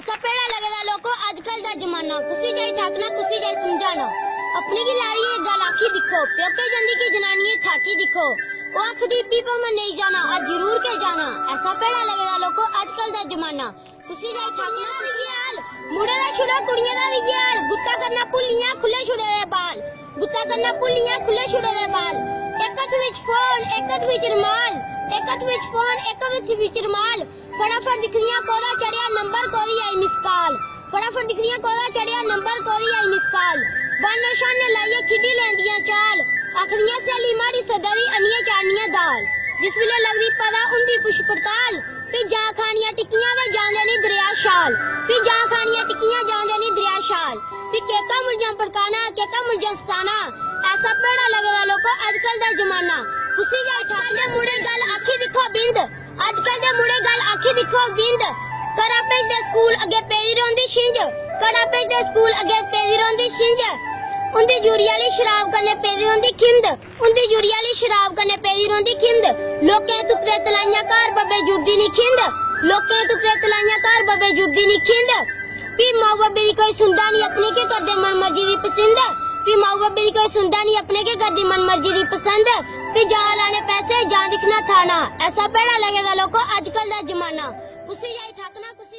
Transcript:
ऐसा पेड़ा लगेगा लोगों आजकल दा जमाना कुसी जाई ठाकना कुसी जाई समझाना अपनी की लाड़ी एक गल आखी दिखो प्योके जंदी की जनानी ठाकी दिखो वो आखदी पीपा में नहीं जाना आज जरूर के जाना ऐसा पेड़ा लगेगा लोगों आजकल दा जमाना कुसी जाई ठाकना विज्ञान मुंडे दा छुड़ा कुड़ियां दा विज्ञान गुत्ता करना भुल्लियां खुले छुड़े दे बाल गुत्ता करना भुल्लियां खुले छुड़े दे बाल एक हथ विच फोन एक हथ विच रुमाल एक हथ विच फोन एक हथ विच रुमाल फटाफट दिखदियां कोदा चढ़िया नंबर कोदी आई मिस कॉल फटाफट दिखदियां कोदा चढ़िया नंबर कोदी आई मिस कॉल बाने शाने लाइए खिडी लेंदियां चाल आखदियां सहेली माड़ी सदा दी अनियां चाड़नियां दाल जिस वेले लगदी पता उंदी पुछ पड़ताल भी जा खानियां टिक्कियां ते जांदे नी दरिया शाल भी जा खानियां टिक्कियां जांदे नी दरिया शाल भी केका मुलजम पड़काना केका मुलजम फसाना ऐसा पेड़ा लगेगा लोगों आजकल दा जमाना कुसी जा ठाल दे मुड़े गल आखी दिखो बिंद आजकल दे मुड़े गल आखी दिखो बिंद कड़ा भेजदे स्कूल अगे पेदी रौंदी छिंज कड़ा भेजदे स्कूल अगे पेदी रौंदी छिंज उंदी जूरी वाली शराब कन्ने पेदी रौंदी खिंद उंदी जूरी वाली शराब कन्ने पेदी रौंदी खिंद लोकें तुपदे तलाइयां घर बब्बे जुड़दी नी खिंद लोकें तुपदे तलाइयां घर बब्बे जुड़दी नी खिंद भी मां बब्बे दी कोई सुनदा नी अपने के करदे मन मर्जी दी पसंद भी मां बब्बे दी कोई सुनदा नी अपने के करदी मन मर्जी दी पसंद भी जा लाने पैसे जा दिखना थाना ऐसा पेड़ा लगेगा लोगों आजकल दा जमाना कुसी जाई ठाकना कुसी